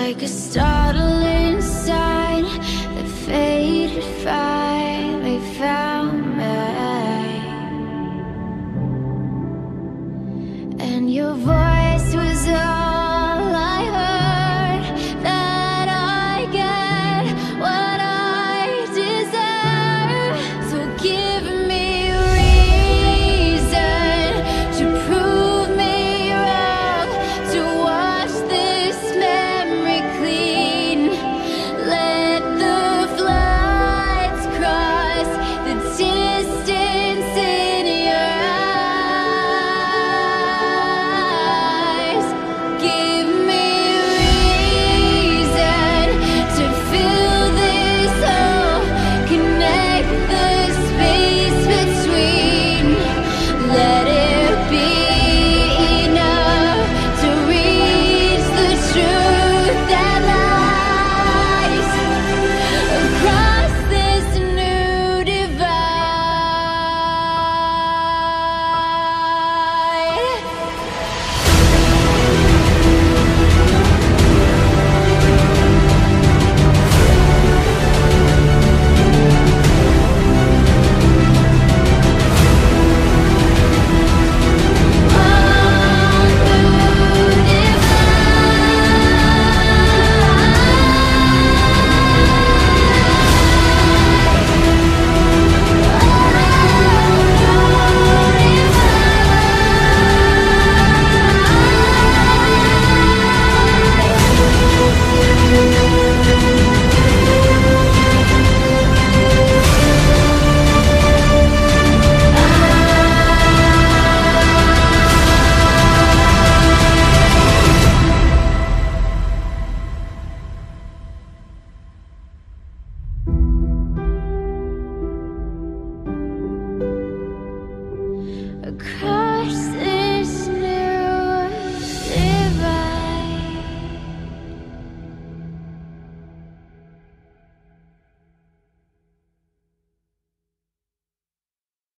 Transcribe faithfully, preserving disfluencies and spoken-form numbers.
like a startling sign that faded finally found me. And your voice was all I heard, that I get what I deserve. So give me a reason to prove me wrong, to wash this memory clean. Let the floods cross the distance in your eyes. Give me a reason to fill this hole, connect the space between. Let it be enough to reach the truth that lies across this new divide. Across